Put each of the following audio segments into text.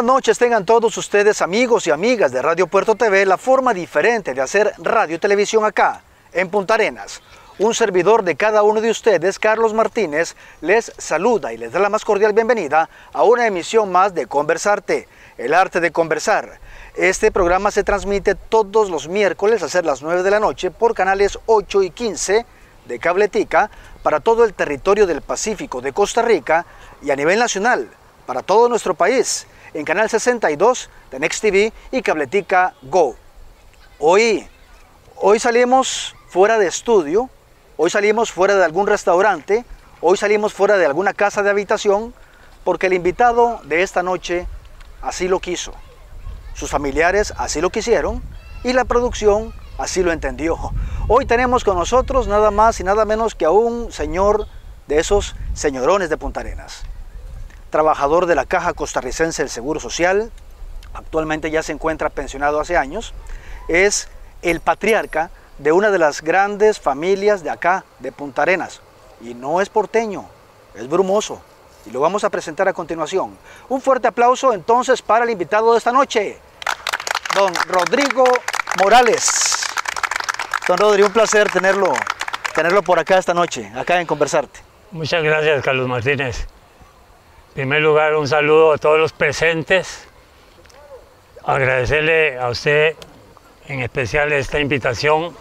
buenas noches tengan todos ustedes, amigos y amigas de Radio Puerto TV, la forma diferente de hacer radio y televisión acá, en Punta Arenas. Un servidor de cada uno de ustedes, Carlos Martínez, les saluda y les da la más cordial bienvenida a una emisión más de Conversarte, el arte de conversar. Este programa se transmite todos los miércoles a ser las 9 de la noche por canales 8 y 15 de Cabletica para todo el territorio del Pacífico de Costa Rica y a nivel nacional para todo nuestro país en canal 62 de Next TV y Cabletica Go. Hoy salimos fuera de estudio, hoy salimos fuera de algún restaurante, hoy salimos fuera de alguna casa de habitación porque el invitado de esta noche así lo quiso. Sus familiares así lo quisieron y la producción así lo entendió. Hoy tenemos con nosotros nada más y nada menos que a un señor de esos señorones de Punta Arenas. Trabajador de la Caja Costarricense del Seguro Social, actualmente ya se encuentra pensionado hace años, es el patriarca de una de las grandes familias de acá, de Punta Arenas. Y no es porteño, es brumoso. Y lo vamos a presentar a continuación. Un fuerte aplauso entonces para el invitado de esta noche, don Rodrigo Morales. Don Rodrigo, un placer tenerlo por acá esta noche, acá en Conversarte. Muchas gracias, Carlos Martínez. En primer lugar, un saludo a todos los presentes. Agradecerle a usted en especial esta invitación.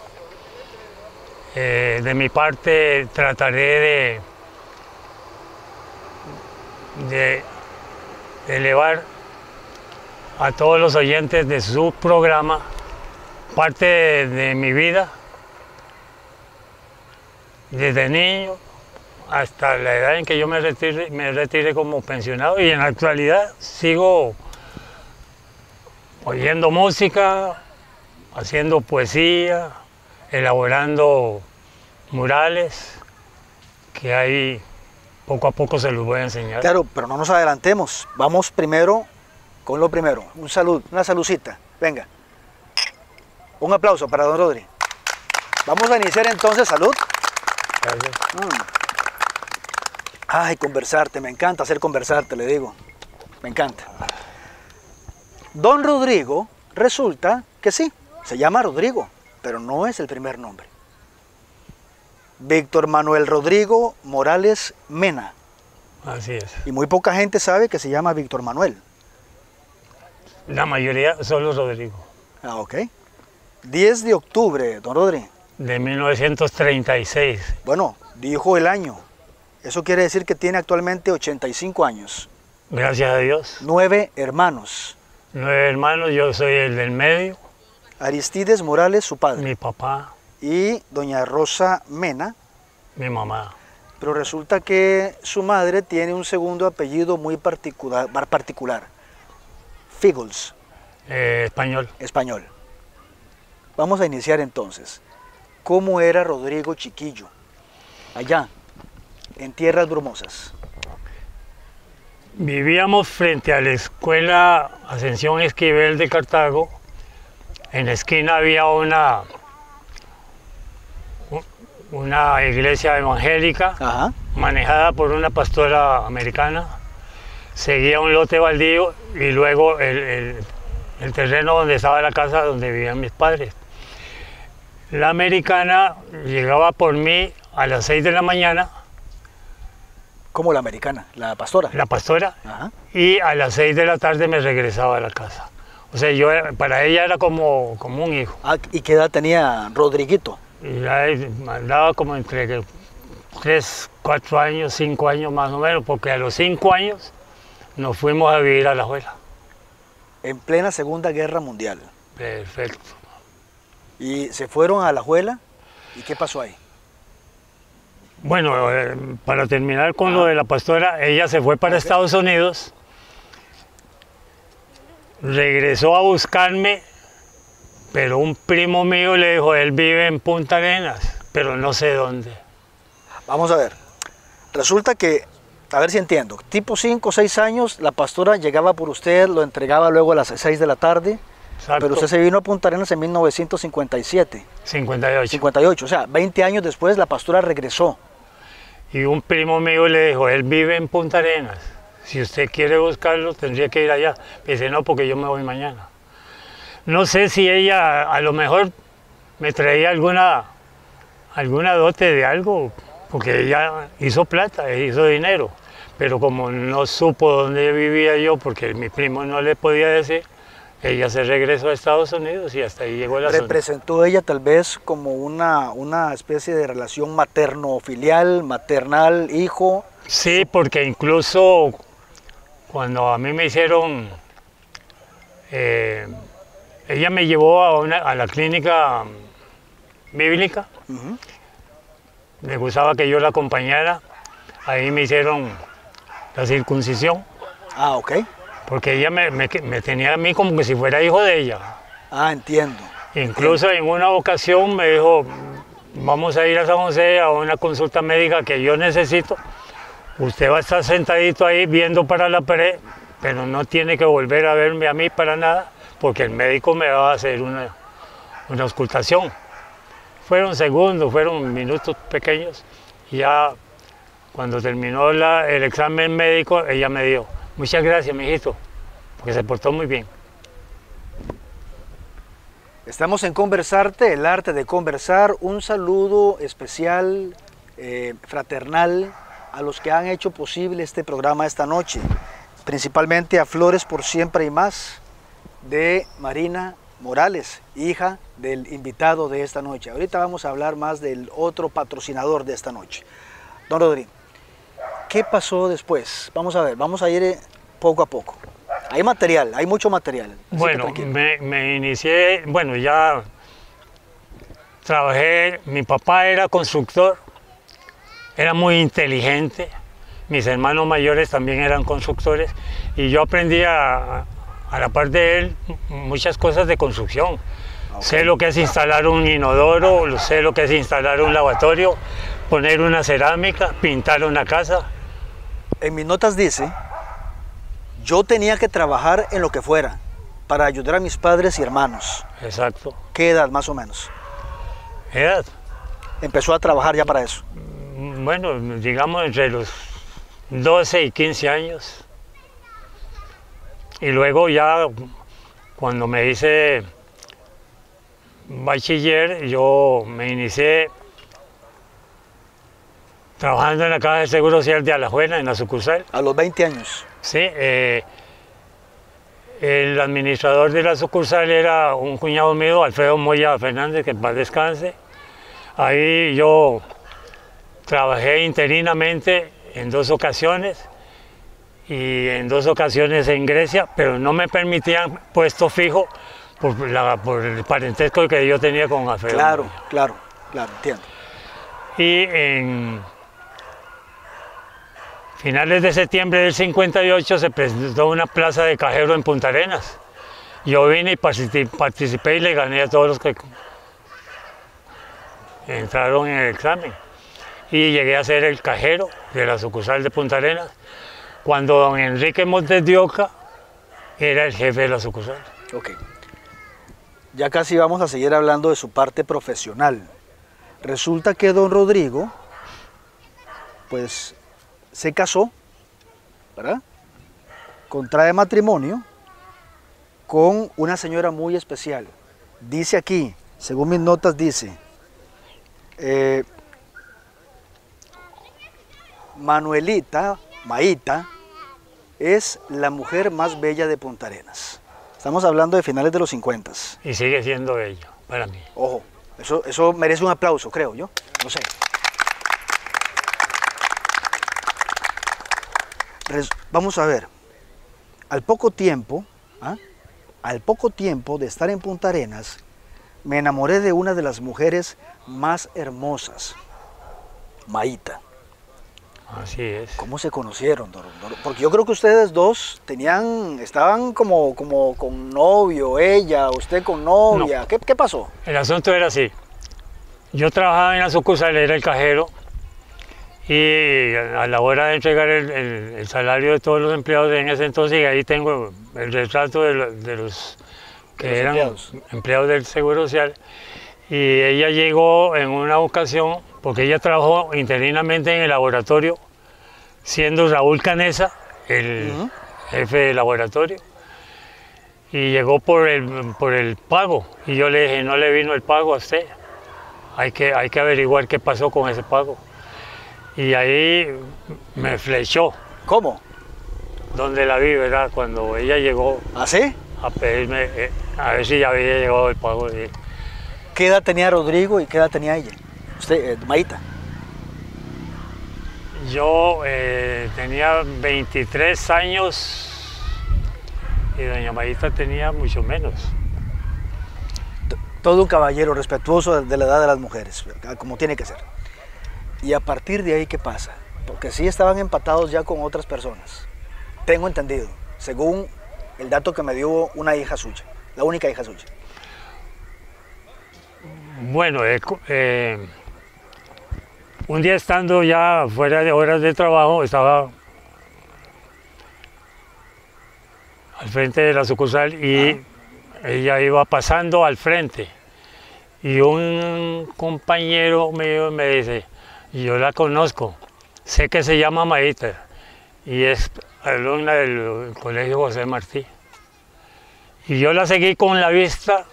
De mi parte trataré de elevar a todos los oyentes de su programa parte de mi vida, desde niño hasta la edad en que yo me retiré como pensionado, y en la actualidad sigo oyendo música, haciendo poesía, elaborando murales, que ahí poco a poco se los voy a enseñar. Claro, pero no nos adelantemos. Vamos primero con lo primero. Un salud, una saludcita. Venga. Un aplauso para don Rodri. Vamos a iniciar entonces. Salud. Gracias. Ay, Conversarte. Me encanta hacer Conversarte, le digo. Me encanta. Don Rodrigo, resulta que sí, se llama Rodrigo, pero no es el primer nombre. Víctor Manuel Rodrigo Morales Mena. Así es. Y muy poca gente sabe que se llama Víctor Manuel. La mayoría solo Rodrigo. Ah, ok. 10 de octubre, don Rodri. De 1936. Bueno, dijo el año. Eso quiere decir que tiene actualmente 85 años. Gracias a Dios. 9 hermanos. 9 hermanos, yo soy el del medio. Aristides Morales, su padre. Mi papá. Y doña Rosa Mena. Mi mamá. Pero resulta que su madre tiene un segundo apellido muy particular. Figels. Español. Español. Vamos a iniciar entonces. ¿Cómo era Rodrigo chiquillo? Allá, en Tierras Brumosas. Vivíamos frente a la escuela Ascensión Esquivel de Cartago. En la esquina había una iglesia evangélica. Ajá. Manejada por una pastora americana. Seguía un lote baldío y luego el terreno donde estaba la casa donde vivían mis padres. La americana llegaba por mí a las 6 de la mañana. ¿Cómo la americana? ¿La pastora? La pastora. Ajá. Y a las 6 de la tarde me regresaba a la casa. O sea, para ella era como un hijo. Ah, ¿y qué edad tenía Rodriguito? Y ya andaba como entre 3, 4 años, 5 años más o menos, porque a los 5 años nos fuimos a vivir a La Juela. En plena Segunda Guerra Mundial. Perfecto. ¿Y se fueron a La Juela? ¿Y qué pasó ahí? Bueno, para terminar con lo de la pastora, ella se fue para Estados Unidos, regresó a buscarme, pero un primo mío le dijo, él vive en Punta Arenas, pero no sé dónde. Vamos a ver, resulta que, a ver si entiendo, tipo 5 o 6 años, la pastora llegaba por usted, lo entregaba luego a las 6 de la tarde. Exacto. Pero usted se vino a Punta Arenas en 1957. 58, o sea, 20 años después la pastora regresó. Y un primo mío le dijo, él vive en Punta Arenas. si usted quiere buscarlo, tendría que ir allá. Me dice, no, porque yo me voy mañana. No sé si ella a lo mejor me traía alguna dote de algo, porque ella hizo plata, hizo dinero, pero como no supo dónde vivía yo, porque mi primo no le podía decir, ella se regresó a Estados Unidos y hasta ahí llegó la zona. ¿Representó ella tal vez como una especie de relación materno-filial, maternal, hijo? Sí, porque incluso cuando a mí me hicieron, ella me llevó a la clínica bíblica, le gustaba que yo la acompañara, ahí me hicieron la circuncisión. Ah, ok. Porque ella me tenía a mí como que si fuera hijo de ella. Ah, entiendo. Incluso en una ocasión me dijo, vamos a ir a San José a una consulta médica que yo necesito. Usted va a estar sentadito ahí viendo para la pared, pero no tiene que volver a verme a mí para nada, porque el médico me va a hacer una auscultación. Fueron segundos, fueron minutos pequeños, y ya cuando terminó el examen médico, ella me dijo, muchas gracias, mijito, porque se portó muy bien. Estamos en Conversarte, el arte de conversar. Un saludo especial, fraternal, a los que han hecho posible este programa esta noche, principalmente a Flores por Siempre y Más, de Marina Morales, hija del invitado de esta noche. Ahorita vamos a hablar más del otro patrocinador de esta noche. Don Rodrigo, ¿qué pasó después? Vamos a ver, vamos a ir poco a poco. Hay material, hay mucho material. Bueno, me inicié, bueno, ya trabajé, mi papá era constructor, era muy inteligente, mis hermanos mayores también eran constructores y yo aprendí a la par de él muchas cosas de construcción. Okay. Sé lo que es instalar un inodoro, sé lo que es instalar un lavatorio, poner una cerámica, pintar una casa. En mis notas dice, yo tenía que trabajar en lo que fuera para ayudar a mis padres y hermanos. Exacto. ¿Qué edad más o menos? ¿Edad? Empezó a trabajar ya para eso. Bueno, digamos entre los 12 y 15 años. Y luego ya cuando me hice bachiller, yo me inicié trabajando en la Caja de Seguro Social de Alajuela, en la sucursal. ¿A los 20 años? Sí. El administrador de la sucursal era un cuñado mío, Alfredo Moya Fernández, que en paz descanse. Ahí yo trabajé interinamente en 2 ocasiones y en 2 ocasiones en Grecia, pero no me permitían puesto fijo por el parentesco que yo tenía con Alfredo. Claro, Moya. claro, entiendo. Y en finales de septiembre del 58 se presentó una plaza de cajero en Punta Arenas. Yo vine y participé y le gané a todos los que entraron en el examen. Y llegué a ser el cajero de la sucursal de Punta Arenas, cuando don Enrique Montes de Oca era el jefe de la sucursal. Ok. Ya casi vamos a seguir hablando de su parte profesional. Resulta que don Rodrigo, pues, se casó, ¿verdad? Contrae matrimonio con una señora muy especial. Dice aquí, según mis notas dice, Manuelita, Maíta, es la mujer más bella de Punta Arenas. Estamos hablando de finales de los 50. Y sigue siendo bella para mí. Ojo, eso merece un aplauso, creo yo, no sé. Vamos a ver, al poco tiempo de estar en Punta Arenas, me enamoré de una de las mujeres más hermosas, Maíta. Así es. ¿Cómo se conocieron? Porque yo creo que ustedes dos estaban como con novio, ella, usted con novia. No. ¿Qué pasó? El asunto era así. Yo trabajaba en la sucursal, era el cajero, y a la hora de entregar el salario de todos los empleados en ese entonces, y ahí tengo el retrato de los que eran empleados del Seguro Social, y ella llegó en una ocasión, porque ella trabajó interinamente en el laboratorio, siendo Raúl Canesa el jefe de laboratorio, y llegó por el pago. Y yo le dije, no le vino el pago a usted, hay que averiguar qué pasó con ese pago. Y ahí me flechó. ¿Cómo? Donde la vi, ¿verdad? Cuando ella llegó. ¿Ah, sí? A pedirme, a ver si ya había llegado el pago. ¿Qué edad tenía Rodrigo y qué edad tenía ella? Usted, Mayita. Yo tenía 23 años y doña Mayita tenía mucho menos. Todo un caballero respetuoso de la edad de las mujeres, como tiene que ser. Y a partir de ahí, ¿qué pasa? Porque sí estaban empatados ya con otras personas. Tengo entendido, según el dato que me dio una hija suya, la única hija suya. Bueno, un día estando ya fuera de horas de trabajo, estaba al frente de la sucursal y ella iba pasando al frente. Y un compañero mío me dice, yo la conozco, sé que se llama Mayita y es alumna del Colegio José Martí. Y yo la seguí con la vista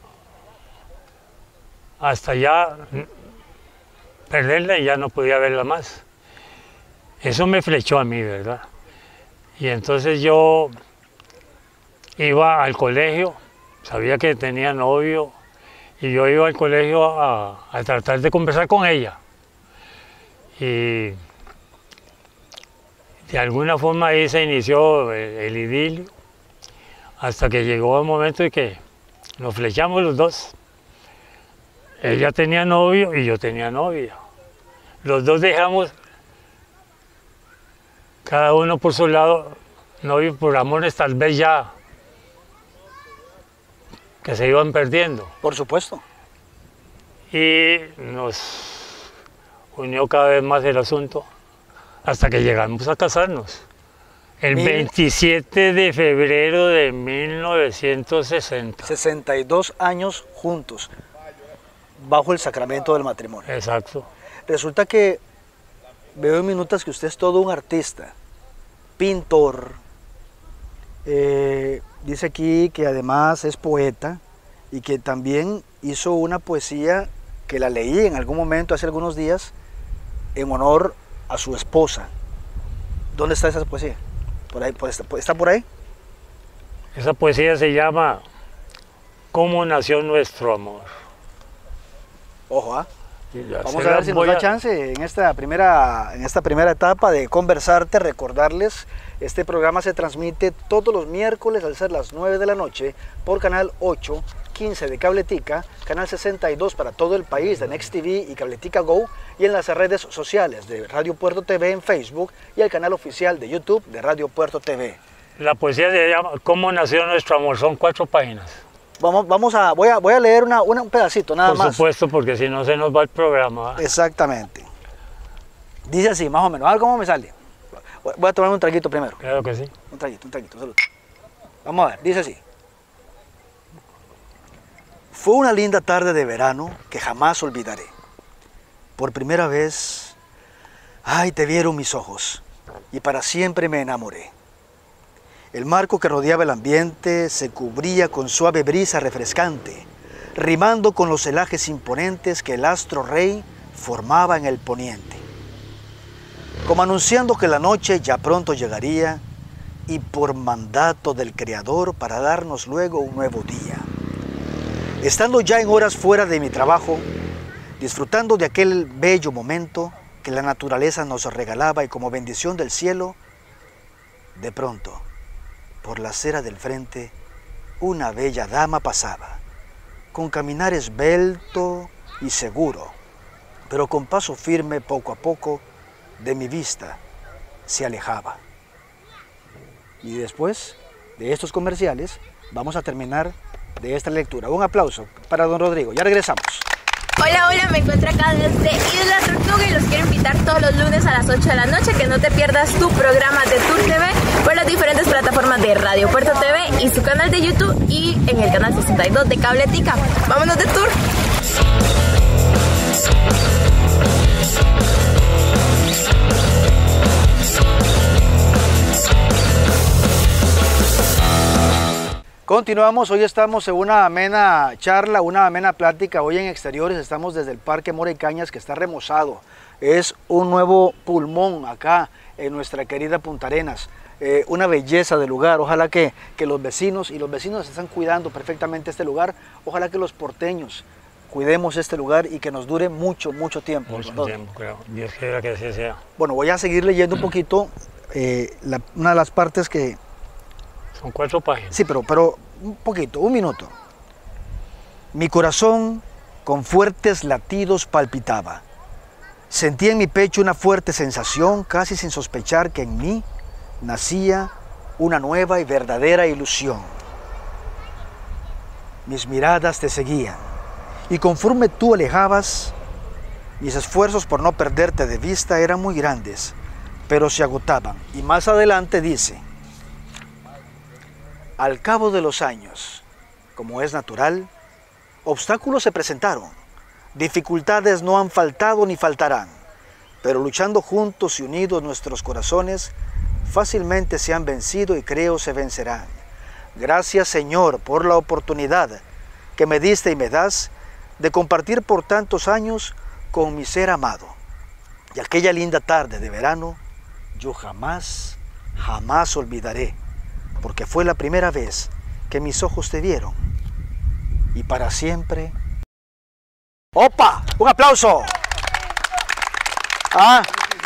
hasta ya perderla y ya no podía verla más. Eso me flechó a mí, ¿verdad? Y entonces yo iba al colegio, sabía que tenía novio, y yo iba al colegio a tratar de conversar con ella. Y de alguna forma ahí se inició el idilio, hasta que llegó el momento en que nos flechamos los dos. Ella tenía novio y yo tenía novia. Los dos dejamos, cada uno por su lado, novio por amores tal vez ya que se iban perdiendo. Por supuesto. Y nos unió cada vez más el asunto hasta que llegamos a casarnos. El 27 de febrero de 1960. 62 años juntos, bajo el sacramento del matrimonio. Exacto. Resulta que veo en minutas que usted es todo un artista, pintor, dice aquí que además es poeta y que también hizo una poesía que la leí en algún momento hace algunos días en honor a su esposa. ¿Dónde está esa poesía? ¿Por ahí, ¿está por ahí? Esa poesía se llama ¿Cómo nació nuestro amor? Ojo, vamos a ver si nos da chance en esta primera etapa de conversarte, recordarles, este programa se transmite todos los miércoles al ser las 9 de la noche por canal 815 de Cabletica, canal 62 para todo el país de Next TV y Cabletica Go, y en las redes sociales de Radio Puerto TV en Facebook y el canal oficial de YouTube de Radio Puerto TV. La poesía se llama ¿Cómo nació nuestro amor? Son 4 páginas. Voy a leer un pedacito nada más. Por supuesto, porque si no se nos va el programa. Exactamente. Dice así, más o menos. A ver cómo me sale. Voy a tomar un traguito primero. Claro que sí. Un traguito, salud. Vamos a ver, dice así. Fue una linda tarde de verano que jamás olvidaré. Por primera vez, ay, te vieron mis ojos y para siempre me enamoré. El marco que rodeaba el ambiente se cubría con suave brisa refrescante, rimando con los celajes imponentes que el astro rey formaba en el poniente. Como anunciando que la noche ya pronto llegaría y por mandato del Creador para darnos luego un nuevo día. Estando ya en horas fuera de mi trabajo, disfrutando de aquel bello momento que la naturaleza nos regalaba y como bendición del cielo, de pronto, por la acera del frente, una bella dama pasaba, con caminar esbelto y seguro, pero con paso firme poco a poco, de mi vista se alejaba. Y después de estos comerciales, vamos a terminar de esta lectura. Un aplauso para don Rodrigo. Ya regresamos. Hola, me encuentro acá desde Isla Tortuga y los quiero invitar todos los lunes a las 8 de la noche que no te pierdas tu programa de Tour TV por las diferentes plataformas de Radio Puerto TV y su canal de YouTube y en el canal 62 de Cabletica. ¡Vámonos de tour! Continuamos, hoy estamos en una amena charla, una amena plática, hoy en exteriores, estamos desde el Parque Mora y Cañas que está remozado, es un nuevo pulmón acá en nuestra querida Punta Arenas, una belleza de lugar, ojalá que los vecinos están cuidando perfectamente este lugar, ojalá que los porteños cuidemos este lugar y que nos dure mucho tiempo. Mucho tiempo, creo, Dios quiera que así sea. Bueno, voy a seguir leyendo un poquito, una de las partes que... Son 4 páginas. Sí, pero un poquito, un minuto. Mi corazón con fuertes latidos palpitaba. Sentí en mi pecho una fuerte sensación, casi sin sospechar que en mí nacía una nueva y verdadera ilusión. Mis miradas te seguían, y conforme tú alejabas, mis esfuerzos por no perderte de vista eran muy grandes, pero se agotaban. Y más adelante dice: al cabo de los años, como es natural, obstáculos se presentaron, dificultades no han faltado ni faltarán, pero luchando juntos y unidos nuestros corazones, fácilmente se han vencido y creo se vencerán. Gracias, Señor, por la oportunidad que me diste y me das de compartir por tantos años con mi ser amado. Y aquella linda tarde de verano, yo jamás olvidaré, porque fue la primera vez que mis ojos te vieron, y para siempre... ¡Opa! ¡Un aplauso! ¿Ah?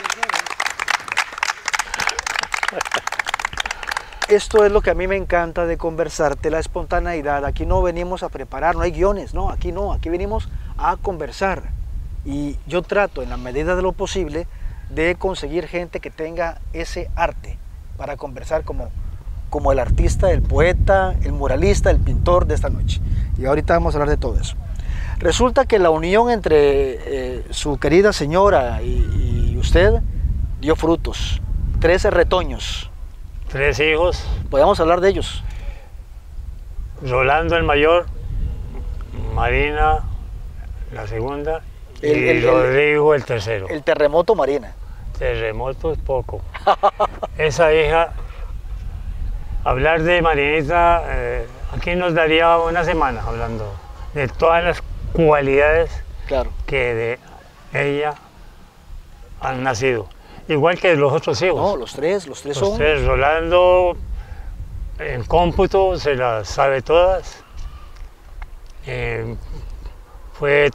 Esto es lo que a mí me encanta de conversarte, la espontaneidad. Aquí no venimos a preparar, no hay guiones, no, aquí venimos a conversar. Y yo trato, en la medida de lo posible, de conseguir gente que tenga ese arte para conversar como el artista, el poeta, el muralista, el pintor de esta noche. Y ahorita vamos a hablar de todo eso. Resulta que la unión entre su querida señora y usted dio frutos. 13 retoños. 3 hijos. Podemos hablar de ellos. Rolando el mayor, Marina la segunda y Rodrigo el tercero. El terremoto Marina. Terremoto es poco. Esa hija, hablar de Marinita, aquí nos daría una semana hablando de todas las cualidades que de ella han nacido. Igual que de los otros hijos. No, los tres son... Los 3, Rolando en cómputo se las sabe todas. Fue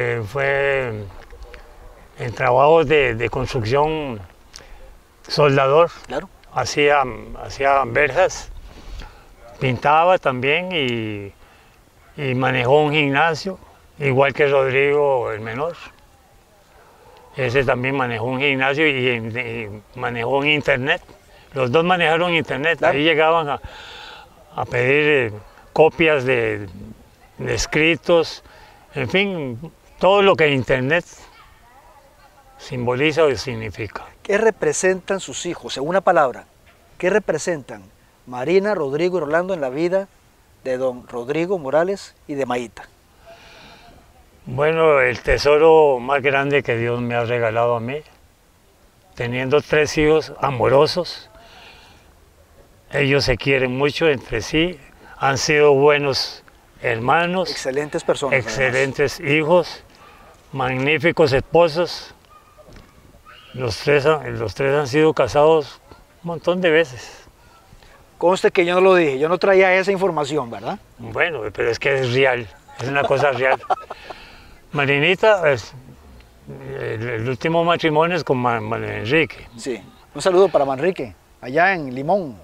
en trabajos de construcción soldador. Claro. Hacía verjas, pintaba también y manejó un gimnasio, igual que Rodrigo el menor. Ese también manejó un gimnasio y manejó un internet. Los dos manejaron internet. Claro. Ahí llegaban a pedir copias de escritos, en fin, todo lo que internet simboliza o significa. ¿Qué representan sus hijos? En una palabra, ¿qué representan Marina, Rodrigo y Rolando en la vida de don Rodrigo Morales y de Maíta? Bueno, el tesoro más grande que Dios me ha regalado a mí, teniendo 3 hijos amorosos. Ellos se quieren mucho entre sí, han sido buenos hermanos. Excelentes personas. Excelentes hijos, magníficos esposos. Los tres han sido casados un montón de veces. Conste que yo no lo dije, yo no traía esa información, ¿verdad? Bueno, pero es que es real, es una cosa real. Marinita, el último matrimonio es con Manrique. Sí, un saludo para Manrique, allá en Limón.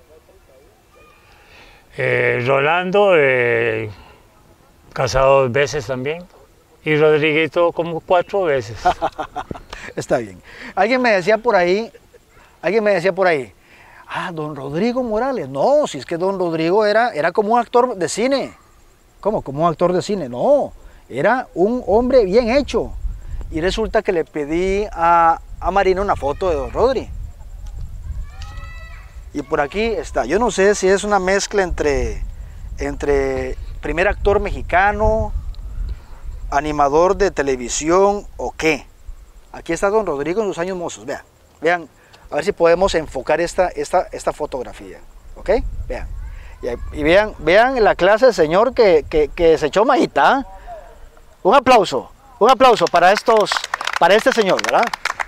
Rolando, casado 2 veces también, y Rodriguito como 4 veces. Está bien. Alguien me decía por ahí, don Rodrigo Morales. No, si es que don Rodrigo era como un actor de cine. ¿Cómo? Como un actor de cine. No, era un hombre bien hecho. Y resulta que le pedí a Marina una foto de don Rodri. Y por aquí está. Yo no sé si es una mezcla entre primer actor mexicano, animador de televisión o qué. Aquí está don Rodrigo en sus años mozos. Vean, a ver si podemos enfocar esta fotografía. ¿Ok? Vean. Y vean la clase de señor que se echó majita. Un aplauso para este señor, ¿verdad?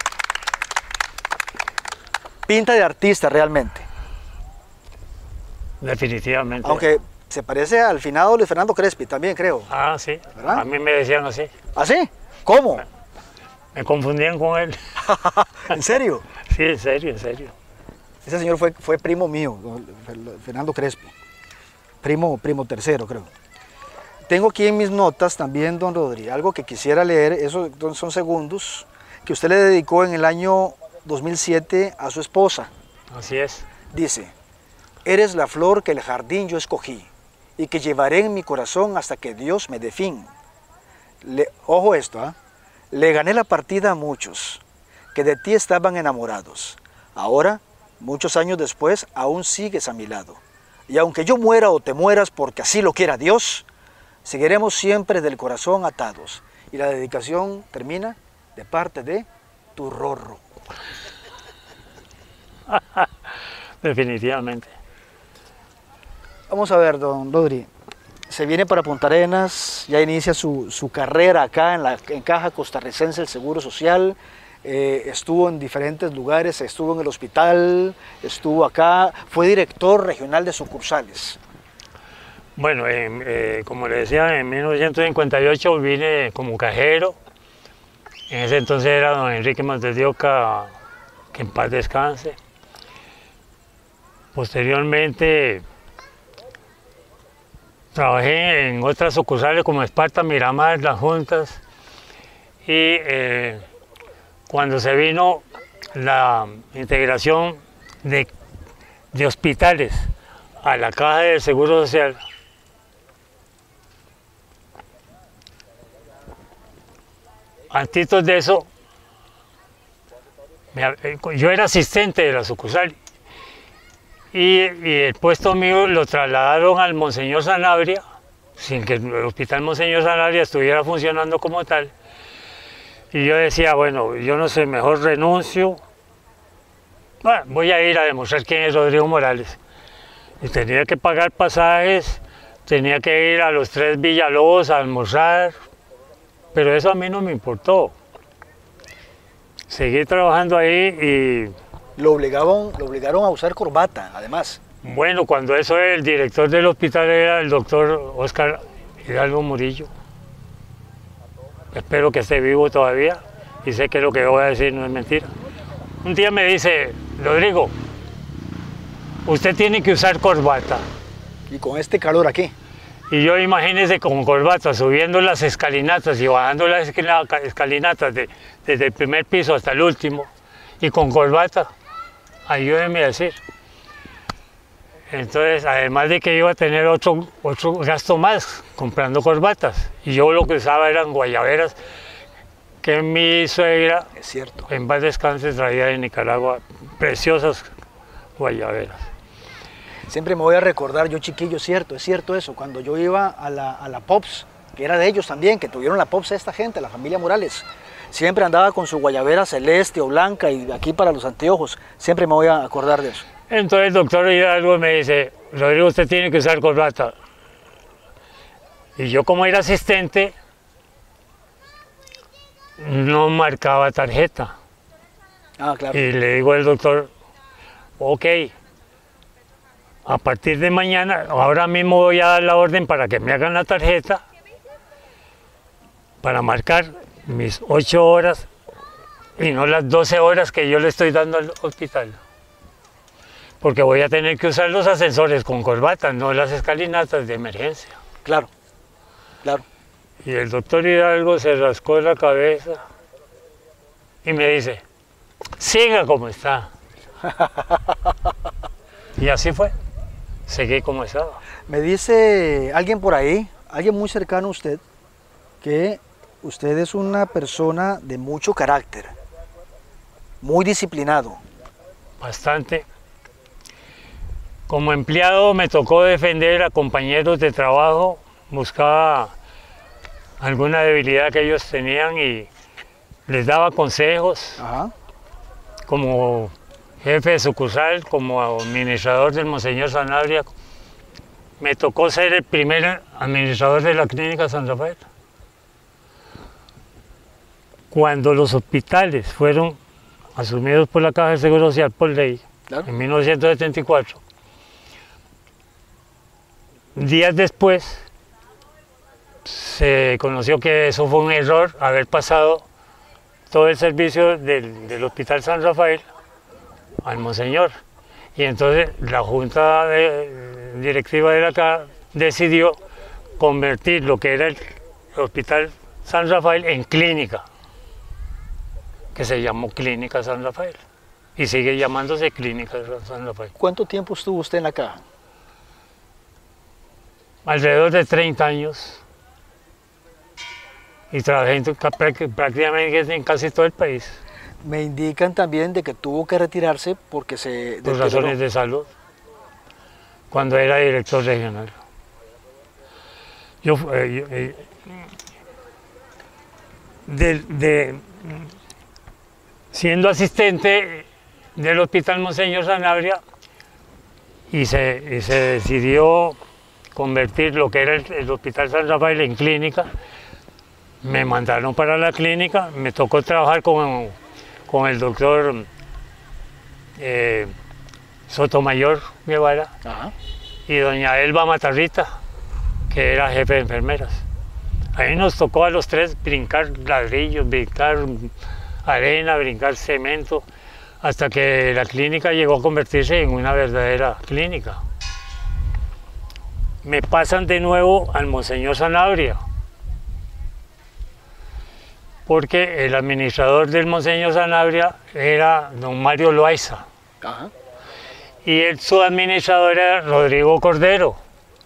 Pinta de artista realmente. Definitivamente. Aunque se parece al finado Luis Fernando Crespi también, creo. Ah, sí. ¿Verdad? A mí me decían así. ¿Ah, sí? ¿Cómo? Me confundían con él. ¿En serio? Sí, en serio, en serio. Ese señor fue primo mío, Fernando Crespi. Primo tercero, creo. Tengo aquí en mis notas también, don Rodri, algo que quisiera leer, esos son segundos, que usted le dedicó en el año 2007 a su esposa. Así es. Dice: eres la flor que el jardín yo escogí y que llevaré en mi corazón hasta que Dios me dé fin. Ojo esto, ¿eh? Le gané la partida a muchos que de ti estaban enamorados. Ahora, muchos años después, aún sigues a mi lado. Y aunque yo muera o te mueras porque así lo quiera Dios, seguiremos siempre del corazón atados. Y la dedicación termina de parte de tu Rorro. Definitivamente. Vamos a ver, don Rodri. Se viene para Punta Arenas, ya inicia su carrera acá en Caja Costarricense del Seguro Social. Estuvo en diferentes lugares, estuvo en el hospital, estuvo acá, fue director regional de sucursales. Bueno, como le decía, en 1958 vine como cajero. En ese entonces era don Enrique Montedioca, que en paz descanse. Posteriormente trabajé en otras sucursales como Esparta, Miramar, Las Juntas, y cuando se vino la integración de hospitales a la Caja del Seguro Social, antes de eso, yo era asistente de la sucursal y el puesto mío lo trasladaron al Monseñor Sanabria, sin que el Hospital Monseñor Sanabria estuviera funcionando como tal. Y yo decía, bueno, yo no sé, mejor renuncio. Bueno, voy a ir a demostrar quién es Rodrigo Morales. Y tenía que pagar pasajes, tenía que ir a los 3 Villalobos a almorzar, pero eso a mí no me importó. Seguí trabajando ahí y... Lo obligaron a usar corbata, además. Bueno, cuando eso el director del hospital era el doctor Oscar Hidalgo Murillo. Espero que esté vivo todavía y sé que lo que voy a decir no es mentira. Un día me dice, Rodrigo, usted tiene que usar corbata. Y con este calor aquí. Y yo imagínese con corbata, subiendo las escalinatas y bajando las escalinatas desde el primer piso hasta el último, y con corbata, ayúdenme a decir. Entonces, además de que iba a tener otro gasto más comprando corbatas, y yo lo que usaba eran guayaberas que mi suegra, es cierto, en paz descanse, traía de Nicaragua, preciosas guayaberas. Siempre me voy a recordar, yo chiquillo, es cierto eso, cuando yo iba a la Pops, que era de ellos también, que tuvieron la Pops esta gente, la familia Morales, siempre andaba con su guayabera celeste o blanca y aquí para los anteojos, siempre me voy a acordar de eso. Entonces el doctor Hidalgo me dice, Rodrigo, usted tiene que usar corbata. Y yo como era asistente, no marcaba tarjeta. Ah, claro. Y le digo al doctor, ok, a partir de mañana, ahora mismo voy a dar la orden para que me hagan la tarjeta para marcar mis 8 horas y no las 12 horas que yo le estoy dando al hospital. Porque voy a tener que usar los ascensores con corbata, no las escalinatas de emergencia. Claro, claro. Y el doctor Hidalgo se rascó la cabeza y me dice, siga como está. Y así fue, seguí como estaba. Me dice alguien por ahí, alguien muy cercano a usted, que usted es una persona de mucho carácter, muy disciplinado. Bastante. Como empleado me tocó defender a compañeros de trabajo, buscaba alguna debilidad que ellos tenían y les daba consejos. Ajá. Como jefe de sucursal, como administrador del Monseñor Sanabria, me tocó ser el primer administrador de la Clínica San Rafael. Cuando los hospitales fueron asumidos por la Caja de Seguro Social por ley, claro, en 1974, días después se conoció que eso fue un error, haber pasado todo el servicio del Hospital San Rafael al Monseñor. Y entonces la Junta Directiva de la Caja decidió convertir lo que era el Hospital San Rafael en clínica, que se llamó Clínica San Rafael y sigue llamándose Clínica San Rafael. ¿Cuánto tiempo estuvo usted en la Caja? Alrededor de 30 años y trabajé prácticamente en casi todo el país. Me indican también de que tuvo que retirarse porque se... Por razones de salud, cuando era director regional. Siendo asistente del Hospital Monseñor Sanabria, y se decidió convertir lo que era el Hospital San Rafael en clínica, me mandaron para la clínica, me tocó trabajar con el doctor Sotomayor Guevara. Ajá. Y doña Elba Matarrita, que era jefe de enfermeras. Ahí nos tocó a los tres brincar ladrillos, brincar arena, brincar cemento, hasta que la clínica llegó a convertirse en una verdadera clínica. Me pasan de nuevo al Monseñor Sanabria, porque el administrador del Monseñor Sanabria era don Mario Loaiza. Ajá. Y el subadministrador era Rodrigo Cordero.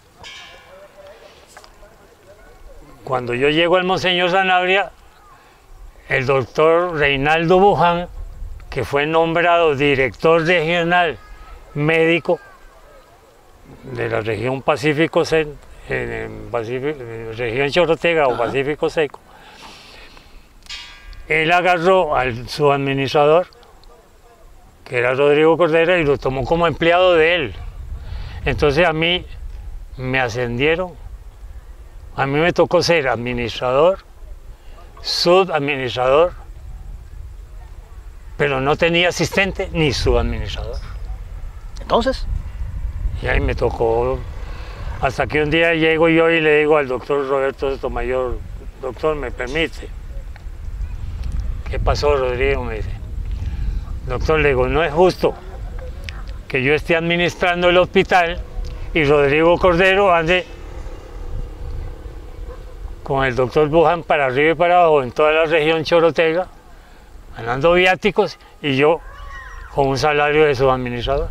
Cuando yo llego al Monseñor Sanabria, el doctor Reinaldo Buján, que fue nombrado director regional médico de la región Pacífico, región Chorotega. Ajá. O Pacífico Seco, él agarró al subadministrador, que era Rodrigo Cordero, y lo tomó como empleado de él. Entonces a mí me ascendieron, a mí me tocó ser administrador, subadministrador, pero no tenía asistente ni subadministrador. ¿Entonces? Y ahí me tocó, hasta que un día llego yo y le digo al doctor Roberto Sotomayor: doctor, ¿me permite? ¿Qué pasó, Rodrigo? Me dice. Doctor, le digo, no es justo que yo esté administrando el hospital y Rodrigo Cordero ande con el doctor Buján para arriba y para abajo en toda la región Chorotega, ganando viáticos, y yo con un salario de subadministrador.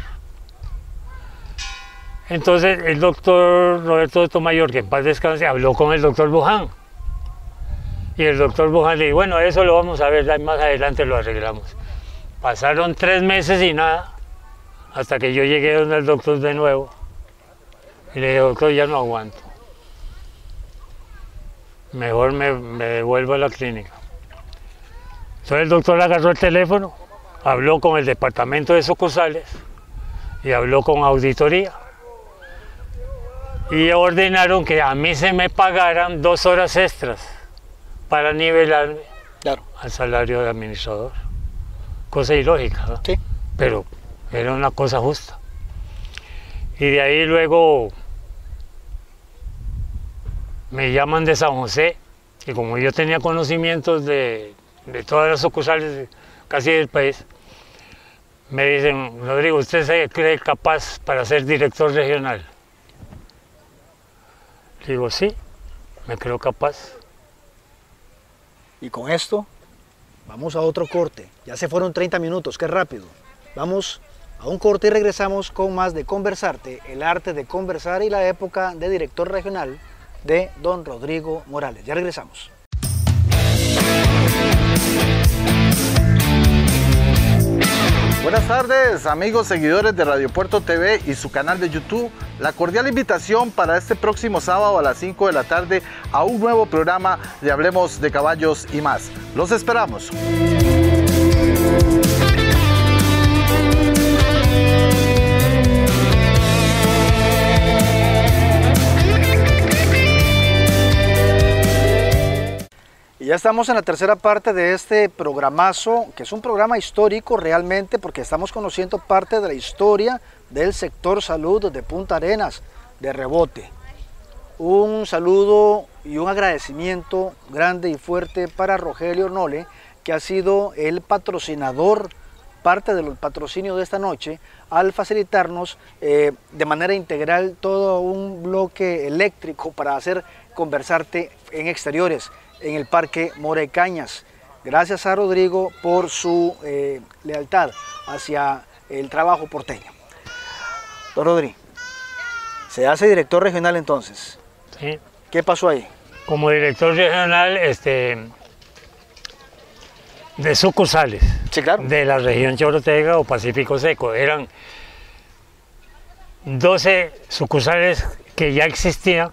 Entonces el doctor Roberto Sotomayor, que en paz descanse, habló con el doctor Buján. Y el doctor Buján le dijo: bueno, eso lo vamos a ver, más adelante lo arreglamos. Pasaron 3 meses y nada, hasta que yo llegué donde el doctor de nuevo. Y le dije: doctor, ya no aguanto. Mejor me devuelvo a la clínica. Entonces el doctor agarró el teléfono, habló con el departamento de sucursales y habló con auditoría. Y ordenaron que a mí se me pagaran 2 horas extras para nivelarme, claro, al salario de administrador. Cosa ilógica, ¿no? Sí. Pero era una cosa justa. Y de ahí luego me llaman de San José, y como yo tenía conocimientos de todas las sucursales casi del país, me dicen: Rodrigo, ¿usted se cree capaz para ser director regional? Le digo: sí, me creo capaz. Y con esto vamos a otro corte. Ya se fueron 30 minutos, qué rápido. Vamos a un corte y regresamos con más de Conversarte, el arte de conversar y la época de director regional de don Rodrigo Morales. Ya regresamos. Buenas tardes, amigos seguidores de Radio Puerto TV y su canal de YouTube. La cordial invitación para este próximo sábado a las 5 de la tarde a un nuevo programa de Hablemos de Caballos y más. Los esperamos. Y ya estamos en la tercera parte de este programazo, que es un programa histórico realmente, porque estamos conociendo parte de la historia del sector salud de Punta Arenas, de Rebote. Un saludo y un agradecimiento grande y fuerte para Rogelio Nole, que ha sido el patrocinador, parte de los patrocinios de esta noche, al facilitarnos de manera integral todo un bloque eléctrico para hacer Conversarte en exteriores, en el Parque Mora Cañas. Gracias a Rodrigo por su lealtad hacia el trabajo porteño. Don Rodrigo, se hace director regional entonces. Sí. ¿Qué pasó ahí? Como director regional de sucursales, sí, claro, de la región Chorotega o Pacífico Seco. Eran 12 sucursales que ya existían: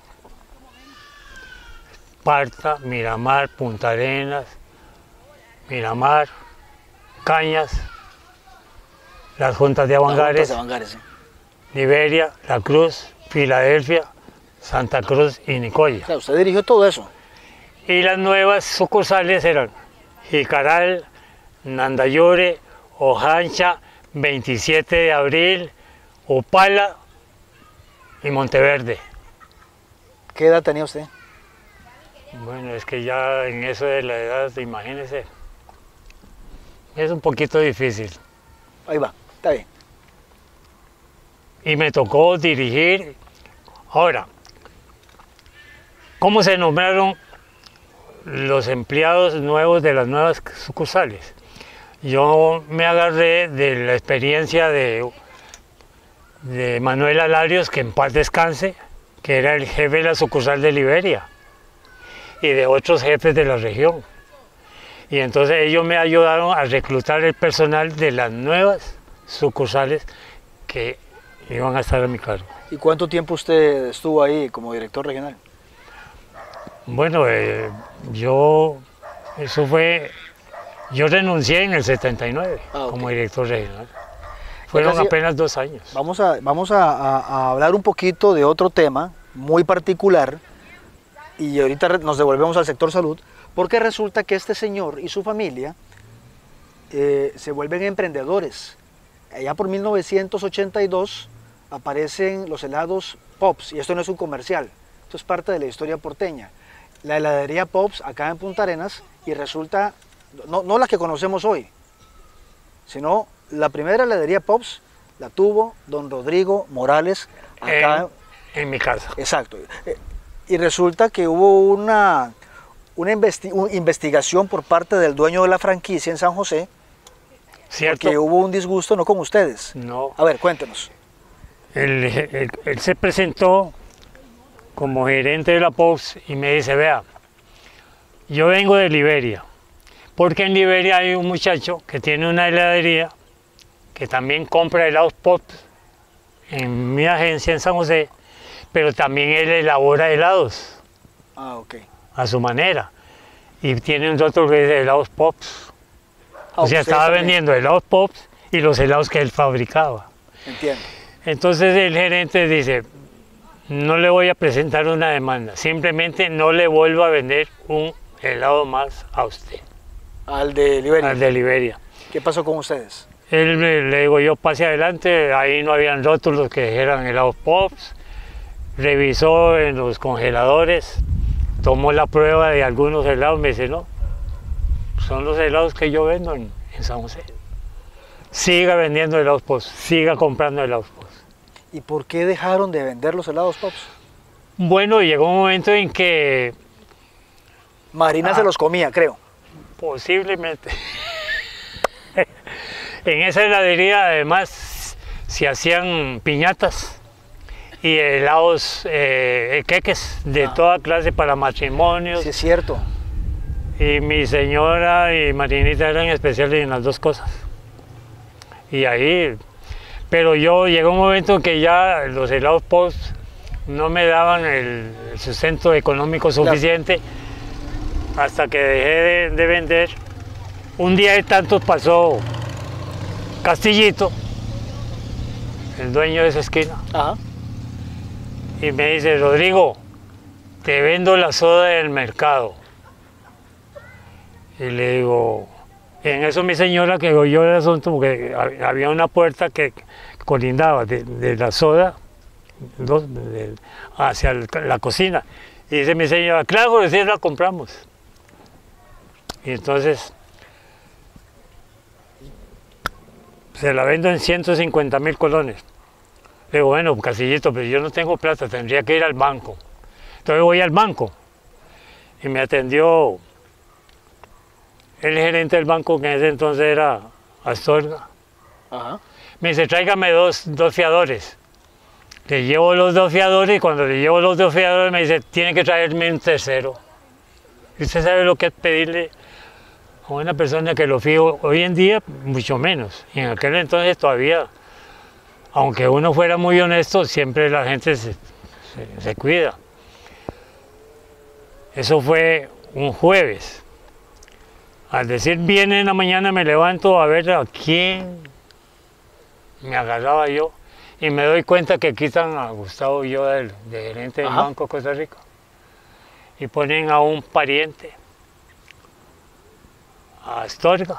Esparta, Miramar, Punta Arenas, Miramar, Cañas, las juntas de Avangares, sí. Liberia, La Cruz, Filadelfia, Santa Cruz y Nicoya. Claro, usted dirigió todo eso. Y las nuevas sucursales eran Jicaral, Nandayure, Ojancha, 27 de abril, Opala y Monteverde. ¿Qué edad tenía usted? Bueno, es que ya en eso de la edad, imagínese, es un poquito difícil. Ahí va, está bien. Y me tocó dirigir. Ahora, ¿cómo se nombraron los empleados nuevos de las nuevas sucursales? Yo me agarré de la experiencia de Manuel Alarios, que en paz descanse, que era el jefe de la sucursal de Liberia, y de otros jefes de la región. Y entonces ellos me ayudaron a reclutar el personal de las nuevas sucursales que iban a estar a mi cargo. ¿Y cuánto tiempo usted estuvo ahí como director regional? Bueno, yo renuncié en el 79 okay, como director regional. Fueron apenas 2 años. Vamos a hablar un poquito de otro tema muy particular, y ahorita nos devolvemos al sector salud, porque resulta que este señor y su familia se vuelven emprendedores. Allá por 1982 aparecen los helados Pops, y esto no es un comercial, esto es parte de la historia porteña. La heladería Pops acá en Punta Arenas, y resulta, no la que conocemos hoy, sino la primera heladería Pops la tuvo don Rodrigo Morales acá en mi casa. Exacto. Y resulta que hubo una investigación por parte del dueño de la franquicia en San José. ¿Cierto? Porque hubo un disgusto, no con ustedes. No. A ver, cuéntenos. Él se presentó como gerente de la Pops y me dice: vea, yo vengo de Liberia, porque en Liberia hay un muchacho que tiene una heladería que también compra helados Pops en mi agencia en San José, pero también él elabora helados a su manera, y tiene un otro que dice helados Pops. O sea, estaba vendiendo helados Pops y los helados que él fabricaba. Entiendo. Entonces el gerente dice: no le voy a presentar una demanda, simplemente no le vuelvo a vender un helado más a usted. ¿Al de Liberia? Al de Liberia. ¿Qué pasó con ustedes? Él le digo yo: pase adelante, ahí no habían rótulos que dijeran helados Pops. Revisó en los congeladores, tomó la prueba de algunos helados, me dice: no, son los helados que yo vendo en San José. Siga vendiendo helados Pops, siga comprando helados Pops. ¿Y por qué dejaron de vender los helados Pops? Bueno, llegó un momento en que... Marina se los comía, creo. Posiblemente. En esa heladería además se hacían piñatas y helados, queques de toda clase para matrimonios. Sí, es cierto. Y mi señora y Marinita eran especiales en las dos cosas. Y ahí, pero yo llegó un momento en que ya los helados Pops no me daban el sustento económico suficiente, hasta que dejé de vender. Un día de tantos pasó Castillito, el dueño de esa esquina, y me dice: Rodrigo, te vendo la soda del mercado. Y le digo, en eso mi señora que oyó el asunto, porque había una puerta que colindaba de la soda hacia la cocina. Y dice mi señora, claro, recién la compramos. Y entonces se la vendo en 150.000 colones. Le digo, bueno, Casillito, pero yo no tengo plata, tendría que ir al banco. Entonces voy al banco y me atendió el gerente del banco, que en ese entonces era Astorga. Ajá. Me dice, tráigame dos fiadores. Le llevo los 2 fiadores y cuando le llevo los 2 fiadores me dice, tiene que traerme un tercero. Y usted sabe lo que es pedirle a una persona que lo fijo hoy en día, mucho menos. Y en aquel entonces todavía, aunque uno fuera muy honesto, siempre la gente se cuida. Eso fue un jueves. Al decir bien en la mañana me levanto a ver a quién me agarraba yo y me doy cuenta que quitan a Gustavo yo de gerente del Banco de Costa Rica y ponen a un pariente, a Astorga.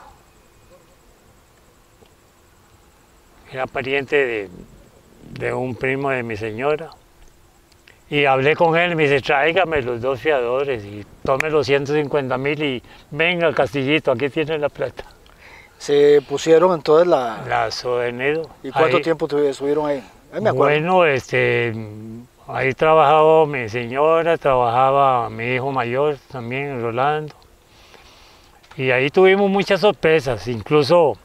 Era pariente de un primo de mi señora. Y hablé con él y me dice, tráigame los 2 fiadores y tome los 150.000 y venga, Castillito, aquí tiene la plata. Se pusieron entonces la Sodenido. ¿Y cuánto tiempo estuvieron ahí? Ahí me acuerdo. Bueno, ahí trabajaba mi señora, trabajaba mi hijo mayor también, Rolando. Y ahí tuvimos muchas sorpresas, incluso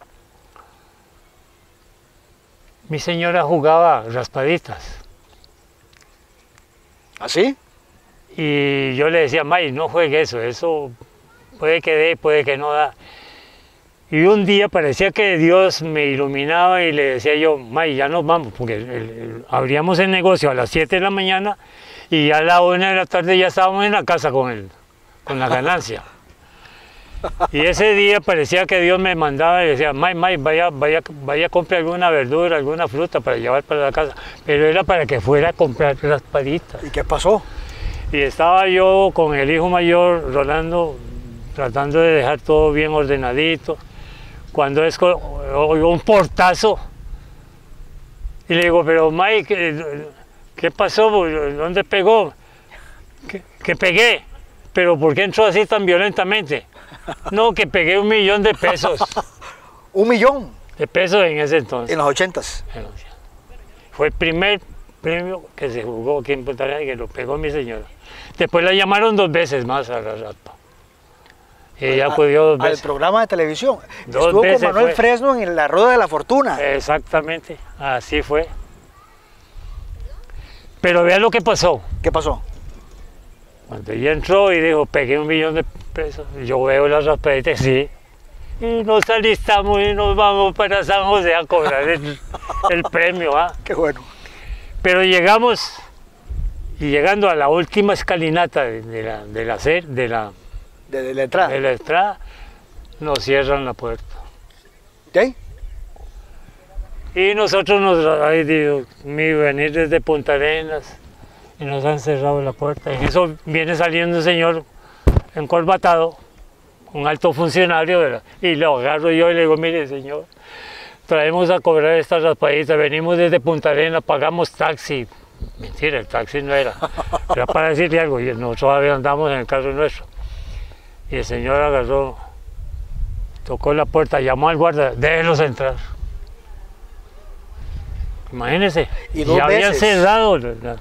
mi señora jugaba raspaditas. ¿Así? Y yo le decía, May, no juegue eso puede que dé, puede que no da. Y un día parecía que Dios me iluminaba y le decía yo, May, ya nos vamos, porque abríamos el negocio a las 7 de la mañana y ya a la 1 de la tarde ya estábamos en la casa con la ganancia. Y ese día parecía que Dios me mandaba y decía, May, vaya a comprar alguna verdura, alguna fruta para llevar para la casa. Pero era para que fuera a comprar raspaditas. ¿Y qué pasó? Y estaba yo con el hijo mayor, Rolando, tratando de dejar todo bien ordenadito. Cuando oigo un portazo. Y le digo, pero May, ¿qué pasó? ¿Dónde pegó? ¿Que pegué? ¿Pero por qué entró así tan violentamente? No, que pegué 1 millón de pesos. ¿1 millón? De pesos en ese entonces. En los 80s. Fue el primer premio que se jugó aquí en Punta Arenas y que lo pegó mi señora. Después la llamaron 2 veces más a la raspa. Y ella acudió 2 veces. Al programa de televisión. 2 Estuvo veces con Manuel fue. Fresno en la Rueda de la Fortuna. Exactamente, así fue. Pero vea lo que pasó. ¿Qué pasó? Cuando ella entró y dijo, pegué 1 millón de pesos, yo veo las raspaditas, sí. Y nos alistamos y nos vamos para San José a cobrar el premio. Qué bueno. Pero llegamos, y llegando a la última escalinata de la entrada, nos cierran la puerta. ¿Qué? Y nosotros ay Dios mío, venir desde Punta Arenas y nos han cerrado la puerta. En eso viene saliendo un señor encorbatado, un alto funcionario, y lo agarro yo y le digo, mire señor, traemos a cobrar estas raspaditas, venimos desde Punta Arenas, pagamos taxi. Mentira, el taxi no era para decirle algo, y nosotros todavía andamos en el carro nuestro. Y el señor agarró, tocó la puerta, llamó al guardia, déjenlos entrar. Imagínense, ¿Y ya habían cerrado,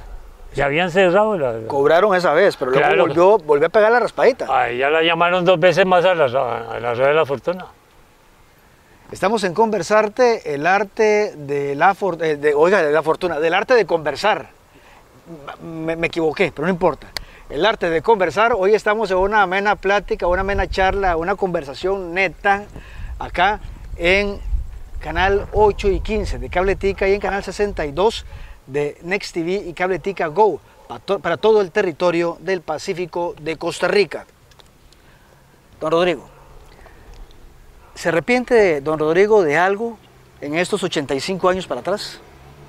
Cobraron esa vez, pero luego claro, volvió a pegar la raspadita. Ahí ya la llamaron 2 veces más a la Rueda de la Fortuna. Estamos en Conversarte, el arte de la fortuna, del arte de conversar. Me equivoqué, pero no importa. El arte de conversar. Hoy estamos en una amena plática, una amena charla, una conversación neta, acá en Canal 8 y 15 de Cabletica y en Canal 62 de Next TV y Cabletica Go, para todo el territorio del Pacífico de Costa Rica. Don Rodrigo, ¿se arrepiente don Rodrigo de algo en estos 85 años para atrás?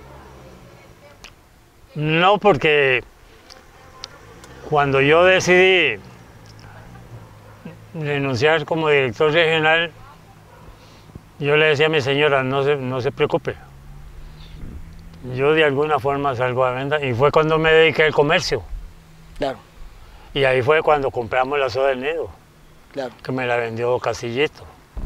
No, porque cuando yo decidí renunciar como director regional, yo le decía a mi señora, no se preocupe. Yo de alguna forma salgo a venta y fue cuando me dediqué al comercio. Claro. Y ahí fue cuando compramos la soda del nido, Claro. que me la vendió Casillito.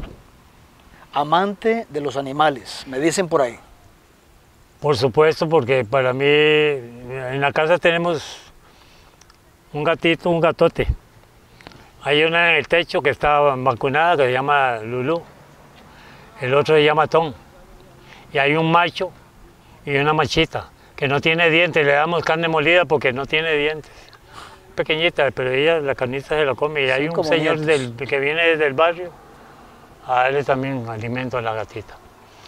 Amante de los animales, me dicen por ahí. Por supuesto, porque para mí en la casa tenemos un gatito, un gatote. Hay una en el techo que está vacunada, que se llama Lulú. El otro se llama Tom. Y hay un macho y una machita que no tiene dientes. Le damos carne molida porque no tiene dientes. Pequeñita, pero ella la carnita se la come. Y hay un señor que viene desde el barrio a darle también alimento a la gatita.